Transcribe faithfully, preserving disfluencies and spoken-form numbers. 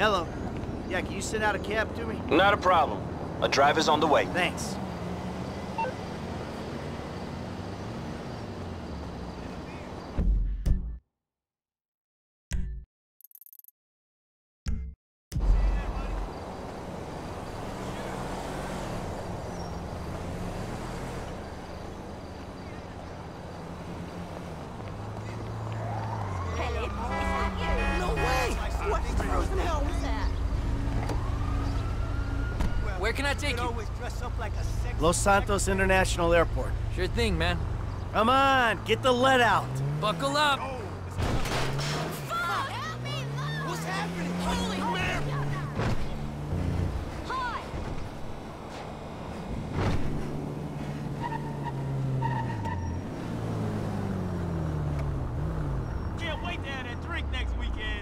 Hello. Yeah, can you send out a cab to me? Not a problem. A driver's on the way. Thanks. Where can I take you? Los Santos International Airport. Sure thing, man. Come on, get the lead out. Buckle up. Fuck! Help me, look! What's happening? Holy man! Hi! Can't wait to have that drink next weekend.